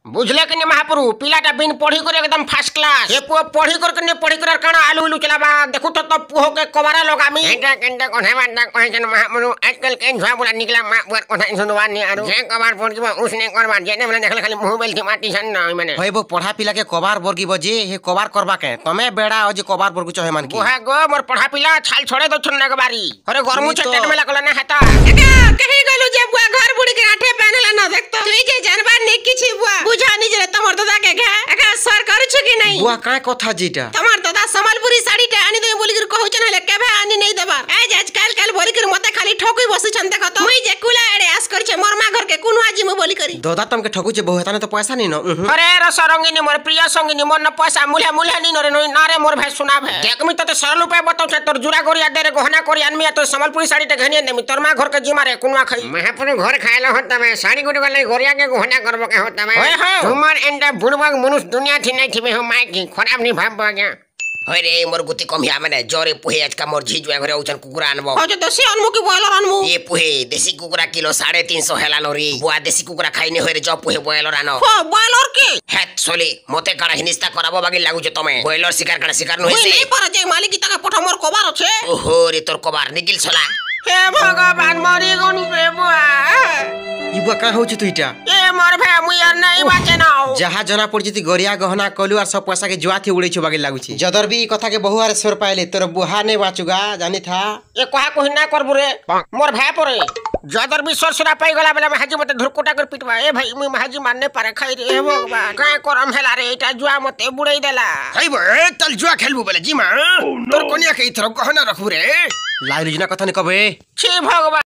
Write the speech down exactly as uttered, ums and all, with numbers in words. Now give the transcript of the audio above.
बुझले कि महाप्रभु पिलाटा बिन पढ़ी कर एकदम फास्ट क्लास ए पुओ पढ़ी कर के पढ़ी कर काना आलू उलू चलाबा देखु तो तब पुओ के कबारा लगामी एटा केंटा कोठा बाटा कहै छन महाप्रभु आजकल के झुआ बुला निकला मा बुआ कोठा सुनवा नि आरो जे कबार पढ़ के उसने करबा जेने મને देखले खाली मुंह बेल के माटी सन न माने होय बो पढ़ा पिला के कबार बरगी बजे हे कबार करबा के तमे बेड़ा अजे कबार बरगु चहे मान की ओहा गो मोर पढ़ा पिला छाल छोड़े दो छन ना बारी अरे गरमु छटेट में लागला ना हाता कहि गलु जे बुआ घर बुड़ी के आठे पहनला न देख तो तुई जे जानबा ने किछि बुआ बुझा नि जे तमर दादा के घे एका सर करू छु कि नहीं बुआ काय कथा जीटा तमर दादा संबलपुरी साड़ी टे आनी दे बोली कर कहू छन ले केबे आनी नहीं देबा आज आज काल काल बोली कर मते खाली ठोकुई बसी छन देख तो मुई जे कुला एड़े आस कर छे मोर मा घर के कुनु आजी मु बोली करी दादा तमके ठोकु छे बहु हेताने तो पैसा नहीं न अरे रसरंगिनी मोर प्रिय संगिनी मोर न पैसा मुले मुले नहीं नरे ना रे मोर भाई सुना भे देखमी तो सरल उपाय बताऊ छ तोर जुरा गोरिया दे रे गहना कोरी आनमी तो संबलपुरी साड़ी टे घनिए नेमी तोर मा घर के जिमा रे कुनवा खई महापुर घर खायला होता में साड़ी गुडी गले गोरिया के गहना करबो के होता में तुमार एंडा बुड़बग मनुष्य दुनिया थी नहीं थी हो माय की खराब नहीं भाब गया होय रे मोर गुती कमिया माने जोरे पुहे आज का मोर झिजुआ घरे उचन कुकुरा आनबो हो जे देसी अनमु की बॉयलर अनमु ये पुहे देसी कुकुरा किलो साढ़े तीन सौ हेला लो रे बुआ देसी कुकुरा खाइने होय रे जो पुहे बॉयलर आनो हो बॉयलर के हेत सोली मोते काडा हिनिस्ता कराबो बागी लागु छ तमे बॉयलर शिकार काडा शिकार न होइसे नहीं पर जे मालिक की तका पठा मोर कबार छे ओहो रे तोर कबार निकिल छला हे भगवान मरी गनु रे बुआ ई बुआ का होछ तुइटा ए मोर भे मुई यार नहीं बाचे ना जहा जना पड़ जति गरिया गहना कलु और सब पैसा के जुआ थी उड़ै छ बागी लागु छी जदर भी कथा के बहु आरे स्वर पाइले तोर बुहा ने बाचुगा जानी था ए कहा कोहि ना करबु रे मोर भाई परे जदर भी स्वर सुरा पाई गला बेला हाजी मते धुरकुटा कर पिटवा ए भाई मुई हाजी मारने पारे खाई रे हे भगवान काय करम हेला रे एटा जुआ मते बुड़ै देला हई बे तल जुआ खेलबु बेले जी मां तोर कोनिया के इथरो गहना रखबु रे लाई लिजना कथा ने कबे छी भगवान।